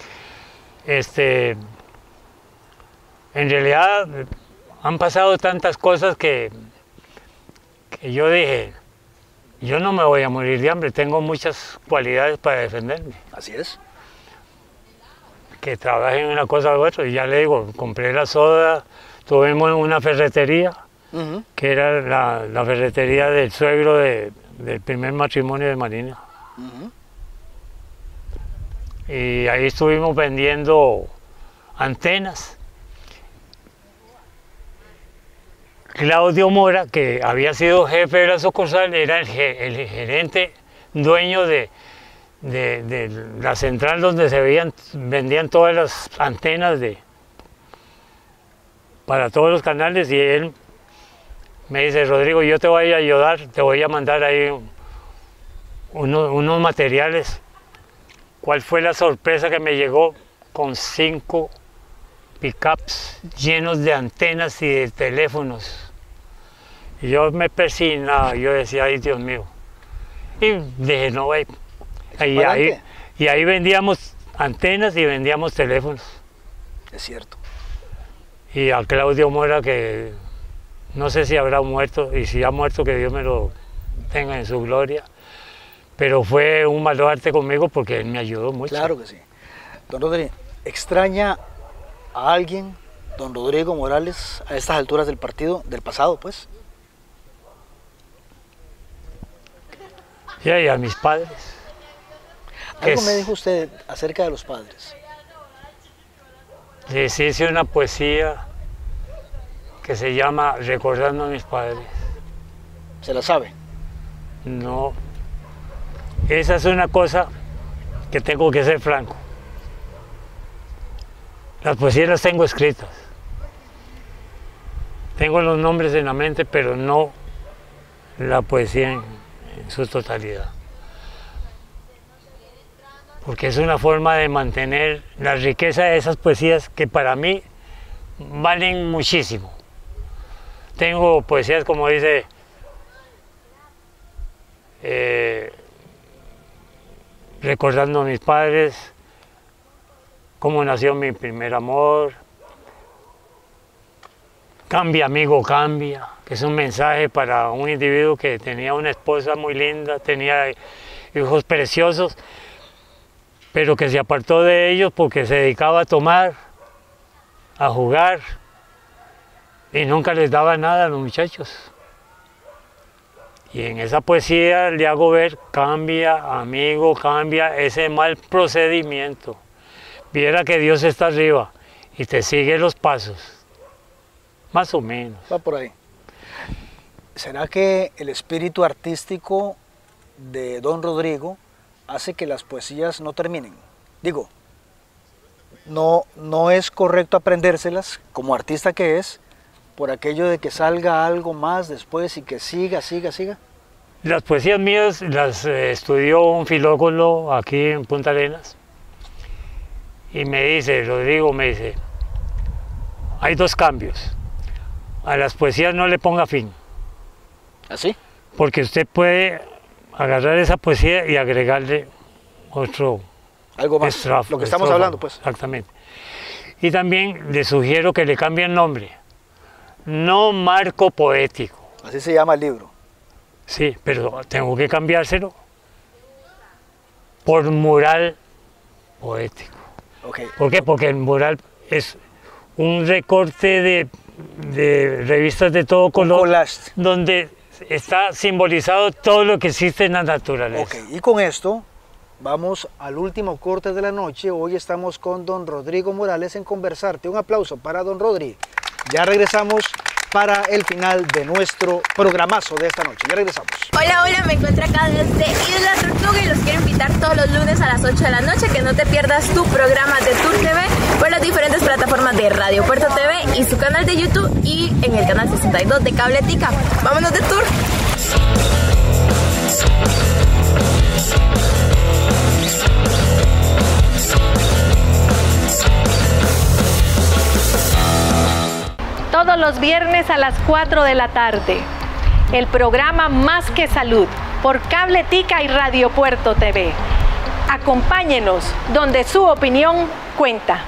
En realidad han pasado tantas cosas que yo dije, yo no me voy a morir de hambre, tengo muchas cualidades para defenderme. Así es. Que trabaje en una cosa u otra, y ya le digo, compré la soda, tuvimos una ferretería, que era la ferretería del suegro del primer matrimonio de Marina. Y ahí estuvimos vendiendo antenas. Claudio Mora, que había sido jefe de la sucursal, era el gerente dueño de la central donde vendían todas las antenas para todos los canales, y él me dice, Rodrigo, yo te voy a ayudar, te voy a mandar ahí unos materiales. ¿Cuál fue la sorpresa que me llegó? Con 5 pickups llenos de antenas y de teléfonos. Y yo me persignaba, yo decía, ay Dios mío. Y dije, no, güey. Y ahí vendíamos antenas y vendíamos teléfonos. Es cierto. Y a Claudio Mora, que no sé si habrá muerto, y si ha muerto, que Dios me lo tenga en su gloria. Pero fue un baluarte conmigo porque él me ayudó mucho. Claro que sí. Don Rodrigo, ¿extraña a alguien, don Rodrigo Morales, a estas alturas del partido, del pasado, pues? Sí, y a mis padres. Algo me dijo usted acerca de los padres. Les hice una poesía que se llama Recordando a mis padres. ¿Se la sabe? No. Esa es una cosa que tengo que ser franco. Las poesías las tengo escritas. Tengo los nombres en la mente, pero no la poesía en su totalidad. Porque es una forma de mantener la riqueza de esas poesías que para mí valen muchísimo. Tengo poesías como dice, recordando a mis padres, cómo nació mi primer amor, cambia amigo, cambia, que es un mensaje para un individuo que tenía una esposa muy linda, tenía hijos preciosos, pero que se apartó de ellos porque se dedicaba a tomar, a jugar, y nunca les daba nada a los muchachos. Y en esa poesía le hago ver, cambia, amigo, cambia ese mal procedimiento. Viera que Dios está arriba y te sigue los pasos, más o menos. Va por ahí. ¿Será que el espíritu artístico de don Rodrigo hace que las poesías no terminen? Digo, no es correcto aprendérselas, como artista que es, por aquello de que salga algo más después y que siga. Las poesías mías las estudió un filólogo aquí en Punta Arenas y me dice, Rodrigo, me dice, hay dos cambios. A las poesías no le ponga fin. ¿Así? Porque usted puede agarrar esa poesía y agregarle otro... Algo más, lo que estamos hablando, pues. Exactamente. Y también le sugiero que le cambie el nombre. No marco poético. Así se llama el libro. Sí, pero tengo que cambiárselo por mural poético. Okay. ¿Por qué? Porque el mural es un recorte de revistas de todo color, donde está simbolizado todo lo que existe en la naturaleza. Ok, y con esto vamos al último corte de la noche. Hoy estamos con don Rodrigo Morales en Conversarte. Un aplauso para don Rodri. Ya regresamos para el final de nuestro programazo de esta noche. Ya regresamos. Hola, hola, me encuentro acá desde Isla Tortuga y los quiero invitar todos los lunes a las 8 de la noche que no te pierdas tu programa de Tour TV por las diferentes plataformas de Radio Puerto TV y su canal de YouTube y en el canal 62 de Cabletica. ¡Vámonos de tour! Todos los viernes a las 4 de la tarde, el programa Más que Salud por Cabletica y Radio Puerto TV. Acompáñenos donde su opinión cuenta.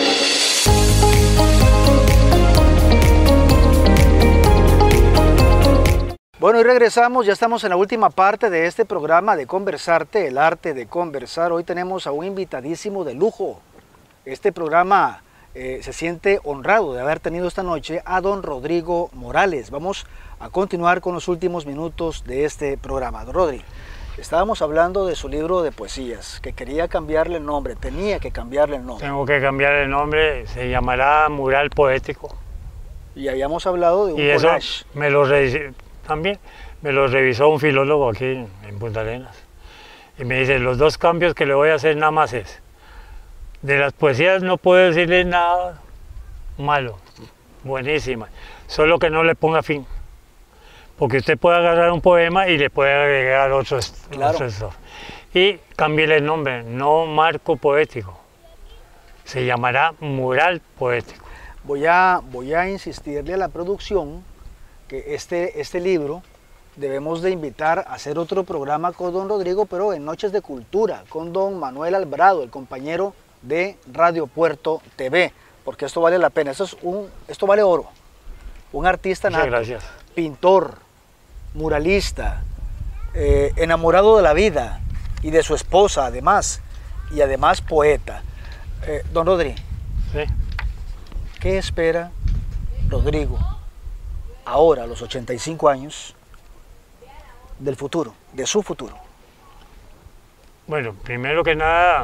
Bueno, y regresamos, ya estamos en la última parte de este programa de Conversarte, el arte de conversar. Hoy tenemos a un invitadísimo de lujo. Este programa se siente honrado de haber tenido esta noche a don Rodrigo Morales. Vamos a continuar con los últimos minutos de este programa. Don Rodri, estábamos hablando de su libro de poesías, que quería cambiarle el nombre, tenía que cambiarle el nombre. Tengo que cambiar el nombre, se llamará Mural Poético. Y habíamos hablado de un collage. También me lo revisó un filólogo aquí en Punta Arenas. Y me dice, los dos cambios que le voy a hacer nada más es, de las poesías no puedo decirle nada malo, buenísima, solo que no le ponga fin. Porque usted puede agarrar un poema y le puede agregar otros. Claro. Y cámbiale el nombre, no marco poético, se llamará Mural Poético. Voy a insistirle a la producción que este libro debemos de invitar a hacer otro programa con don Rodrigo, pero en Noches de Cultura, con don Manuel Alvarado, el compañero de Radio Puerto TV, porque esto vale la pena, esto vale oro. Un artista nato, gracias. Pintor, muralista, enamorado de la vida y de su esposa además, y además poeta. Don Rodri, ¿sí? ¿Qué espera Rodrigo ahora, a los 85 años, del futuro, de su futuro? Bueno, primero que nada,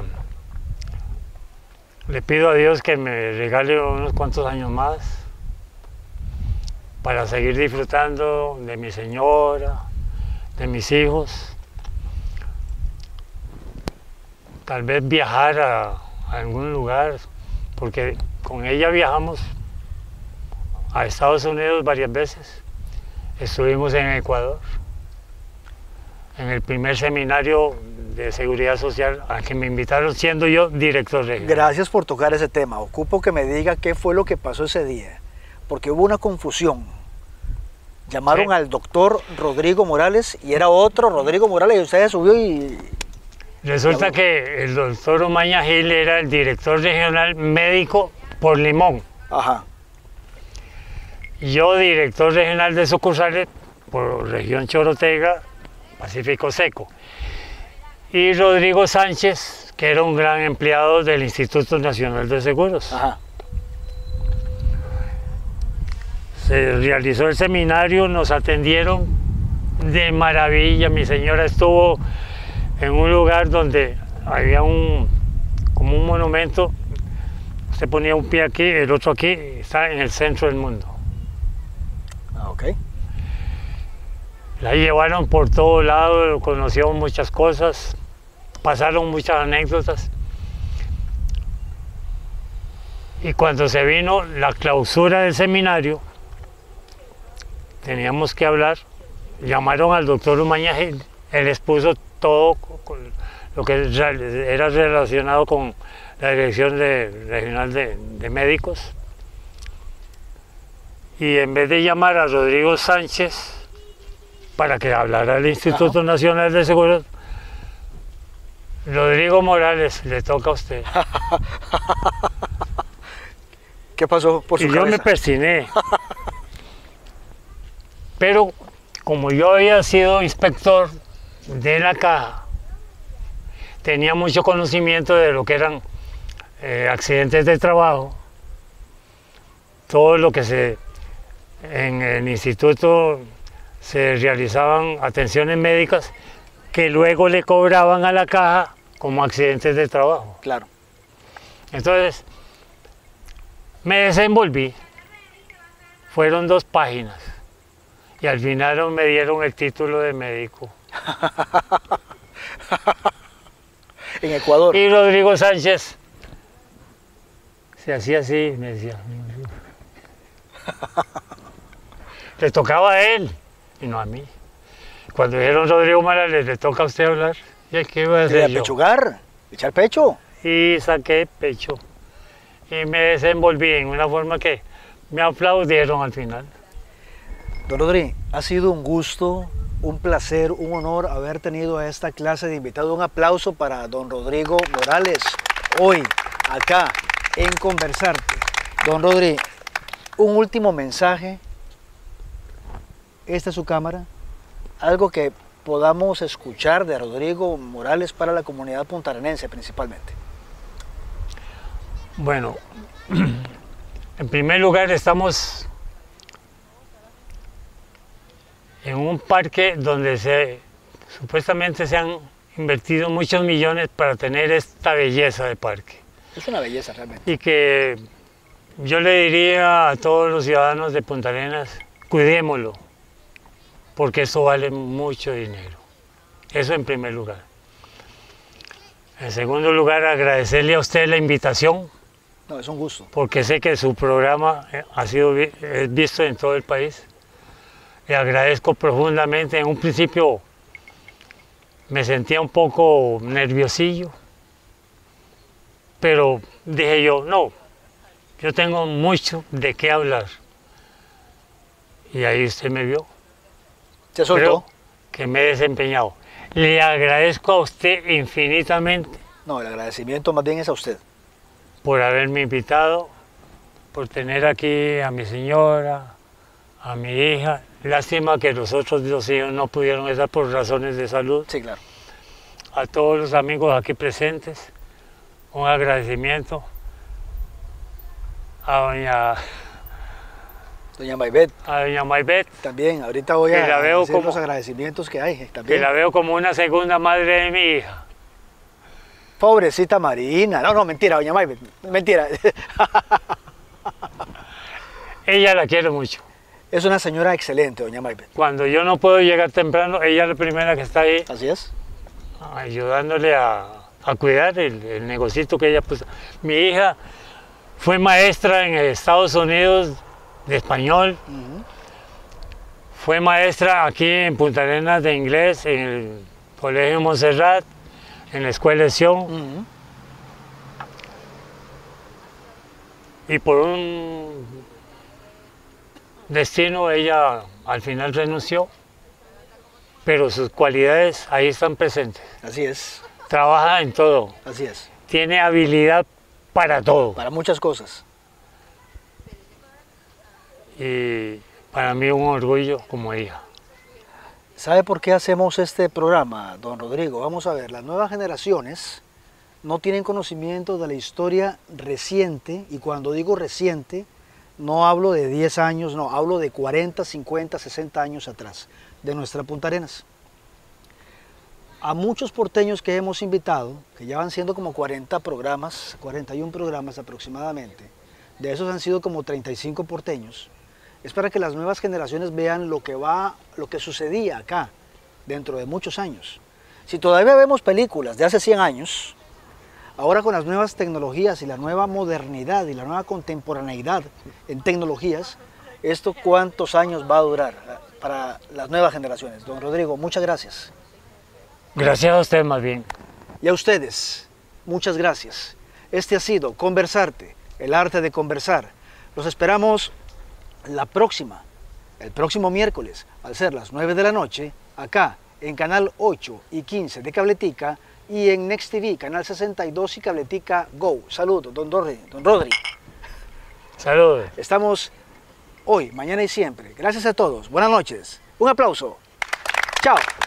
le pido a Dios que me regale unos cuantos años más para seguir disfrutando de mi señora, de mis hijos. Tal vez viajar a algún lugar, porque con ella viajamos a Estados Unidos varias veces. Estuvimos en Ecuador, en el primer seminario de seguridad social a que me invitaron siendo yo director regional. Gracias por tocar ese tema. Ocupo que me diga qué fue lo que pasó ese día, porque hubo una confusión. Llamaron al doctor Rodrigo Morales y era otro Rodrigo Morales y usted subió y... Resulta que el doctor Omaña Gil era el director regional médico por Limón. Ajá. Yo director regional de sucursales por región Chorotega, Pacífico Seco. Y Rodrigo Sánchez, que era un gran empleado del Instituto Nacional de Seguros. Ajá. Se realizó el seminario, nos atendieron de maravilla. Mi señora estuvo en un lugar donde había como un monumento. Usted ponía un pie aquí, el otro aquí, está en el centro del mundo. Ah, ok. La llevaron por todo lado, conoció muchas cosas, pasaron muchas anécdotas. Y cuando se vino la clausura del seminario, teníamos que hablar, llamaron al doctor Umaña Gil, él expuso todo lo que era relacionado con la Dirección Regional de Médicos. Y en vez de llamar a Rodrigo Sánchez para que hablara al Instituto Nacional de Seguros, Rodrigo Morales, le toca a usted. ¿Qué pasó por su cabeza? Yo me persiné. Pero como yo había sido inspector de la caja, tenía mucho conocimiento de lo que eran accidentes de trabajo, todo lo que en el Instituto se realizaban atenciones médicas que luego le cobraban a la caja como accidentes de trabajo. Claro. Entonces, me desenvolví. Fueron 2 páginas. Y al final me dieron el título de médico. En Ecuador. Y Rodrigo Sánchez se hacía así, me decía. Le tocaba a él y no a mí. Cuando dijeron Rodrigo Morales, le toca a usted hablar. ¿Y qué iba a hacer yo? Pechugar, echar pecho. Y saqué pecho. Y me desenvolví en una forma que me aplaudieron al final. Don Rodri, ha sido un gusto, un placer, un honor haber tenido a esta clase de invitados. Un aplauso para don Rodrigo Morales, hoy, acá, en Conversarte. Don Rodri, un último mensaje. Esta es su cámara. Algo que podamos escuchar de Rodrigo Morales para la comunidad puntarenense principalmente. Bueno, en primer lugar estamos en un parque donde supuestamente se han invertido muchos millones para tener esta belleza de parque. Es una belleza realmente. Y que yo le diría a todos los ciudadanos de Punta Arenas, cuidémoslo, porque eso vale mucho dinero. Eso en primer lugar. En segundo lugar, agradecerle a usted la invitación. No, es un gusto. Porque sé que su programa ha sido visto en todo el país. Le agradezco profundamente. En un principio me sentía un poco nerviosillo, pero dije yo, no, yo tengo mucho de qué hablar. Y ahí usted me vio. ¿Se soltó? Creo que me he desempeñado. Le agradezco a usted infinitamente. No, el agradecimiento más bien es a usted. Por haberme invitado, por tener aquí a mi señora, a mi hija. Lástima que los otros 2 hijos no pudieron estar por razones de salud. Sí, claro. A todos los amigos aquí presentes, un agradecimiento. A doña Maybet. A doña Maybet. También, ahorita voy a decir como, los agradecimientos que hay. También. Que la veo como una segunda madre de mi hija. Pobrecita Marina. No, mentira, doña Maybet. Mentira. Ella la quiero mucho. Es una señora excelente, doña Maybet. Cuando yo no puedo llegar temprano, ella es la primera que está ahí. Así es. Ayudándole a cuidar el negocito que ella puso. Mi hija fue maestra en Estados Unidos de español. Fue maestra aquí en Punta Arenas de inglés, en el Colegio Montserrat, en la Escuela de Sion. Y por un destino ella al final renunció, pero sus cualidades ahí están presentes. Así es. Trabaja en todo. Así es. Tiene habilidad para todo. Para muchas cosas. Y para mí un orgullo como hija. ¿Sabe por qué hacemos este programa, don Rodrigo? Vamos a ver, las nuevas generaciones no tienen conocimiento de la historia reciente, y cuando digo reciente, no hablo de 10 años, no, hablo de 40, 50, 60 años atrás, de nuestra Punta Arenas. A muchos porteños que hemos invitado, que ya van siendo como 40 programas, 41 programas aproximadamente, de esos han sido como 35 porteños, es para que las nuevas generaciones vean lo que sucedía acá dentro de muchos años. Si todavía vemos películas de hace 100 años, ahora con las nuevas tecnologías y la nueva modernidad y la nueva contemporaneidad en tecnologías, ¿esto cuántos años va a durar para las nuevas generaciones? Don Rodrigo, muchas gracias. Gracias a usted más bien. Y a ustedes, muchas gracias. Este ha sido Conversarte, el arte de conversar. Los esperamos el próximo miércoles, al ser las 9 de la noche, acá en Canal 8 y 15 de Cabletica y en Next TV, Canal 62 y Cabletica Go. Saludos, don Rodri. Saludos. Estamos hoy, mañana y siempre. Gracias a todos. Buenas noches. Un aplauso. Chao.